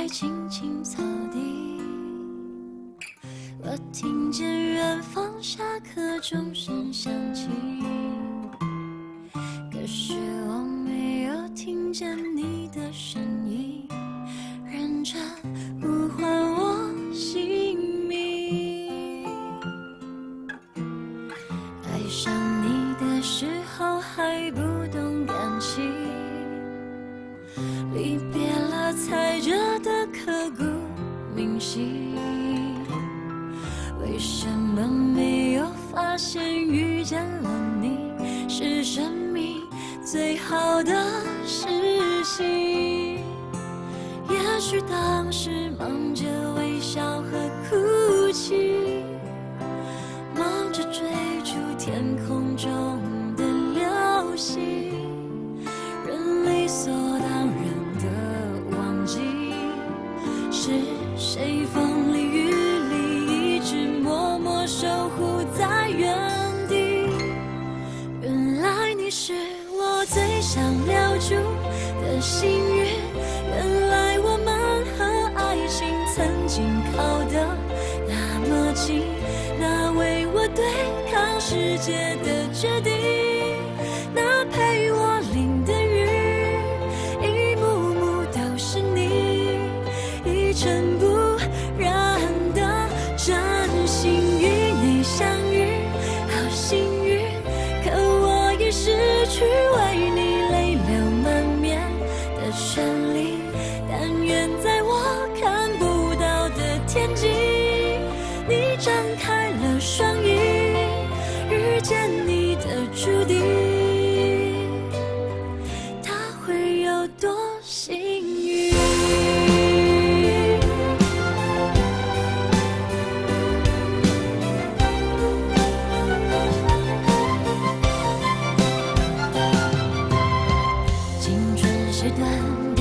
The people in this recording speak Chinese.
在青青草地，我听见远方下课钟声响起，可是我没有听见你的声音，认真呼唤我姓名。爱上你的时候还不懂感情，离别了才觉得刻骨铭心。为什么没有发现遇见了你是生命最好的事情？也许当时忙着微笑和哭泣，忙着追逐天空中的流星，人理所当然的忘记是谁风里雨里一直默默守护在原地。原来你是我最想留住的幸运，原来我们和爱情曾经靠得那么近，那为我对抗世界的决定，那陪我淋的雨，一幕幕都是你，一尘不染的真心与你相遇，好幸运，可我已失去为你泪流满面的权利，但愿在我看不到的天际，你张开了双翼，遇见你的注定，他会有多幸运？青春是短